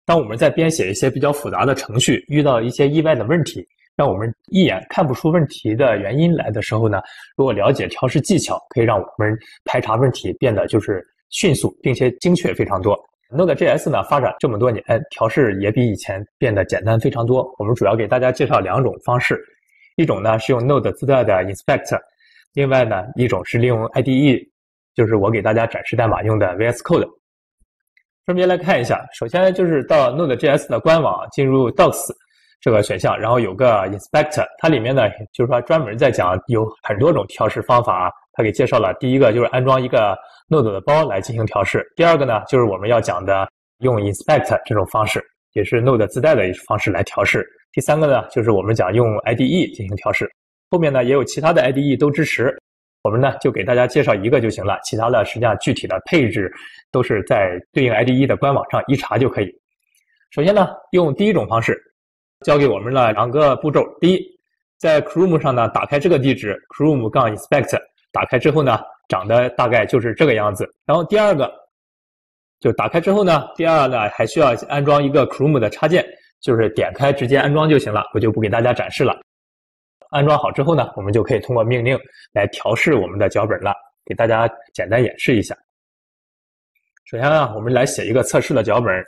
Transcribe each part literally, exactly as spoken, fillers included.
当我们在编写一些比较复杂的程序，遇到一些意外的问题，让我们一眼看不出问题的原因来的时候呢，如果了解调试技巧，可以让我们排查问题变得就是迅速并且精确非常多。Node.js 呢发展这么多年，调试也比以前变得简单非常多。我们主要给大家介绍两种方式，一种呢是用 Node 自带的 inspect， 另外呢一种是利用 I D E， 就是我给大家展示代码用的 V S Code。分别来看一下，首先就是到 Node.js 的官网，进入 Docs 这个选项，然后有个 inspect， 它里面呢就是说专门在讲有很多种调试方法，它给介绍了第一个就是安装一个 Node 的包来进行调试，第二个呢就是我们要讲的用 inspect 这种方式，也是 Node 自带的方式来调试，第三个呢就是我们讲用 I D E 进行调试，后面呢也有其他的 I D E 都支持，我们呢就给大家介绍一个就行了，其他的实际上具体的配置都是在对应 I D E 的官网上一查就可以。首先呢用第一种方式，教给我们了两个步骤。第一，在 Chrome 上呢打开这个地址 Chrome-inspect， 打开之后呢长得大概就是这个样子。然后第二个就打开之后呢，第二呢还需要安装一个 Chrome 的插件，就是点开直接安装就行了，我就不给大家展示了。安装好之后呢，我们就可以通过命令来调试我们的脚本了，给大家简单演示一下。首先呢，我们来写一个测试的脚本，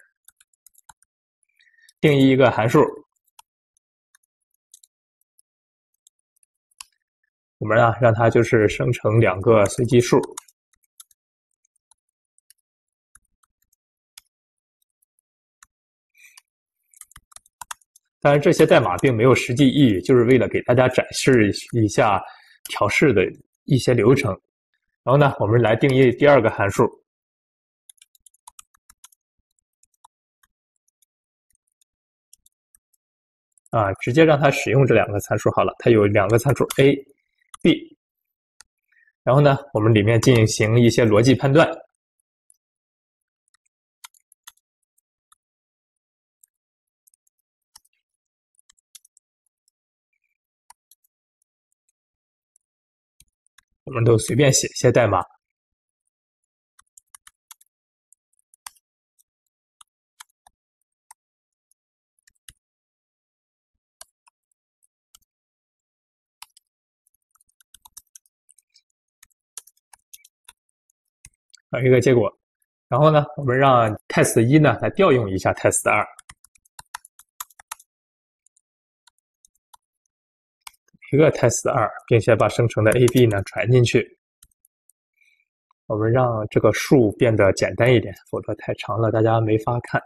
定义一个函数，我们呢让它就是生成两个随机数，当然这些代码并没有实际意义，就是为了给大家展示一下调试的一些流程。然后呢，我们来定义第二个函数，啊，直接让它使用这两个参数好了，它有两个参数 A、B， 然后呢，我们里面进行一些逻辑判断。我们都随便写一些代码。有一个结果，然后呢，我们让 test 一呢来调用一下 test 二，一个 test 二，并且把生成的 A、B 呢传进去。我们让这个数变得简单一点，否则太长了，大家没法看。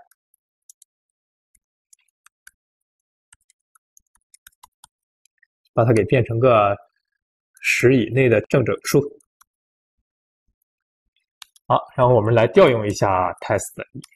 把它给变成个十以内的正整数。好，然后我们来调用一下 test 一。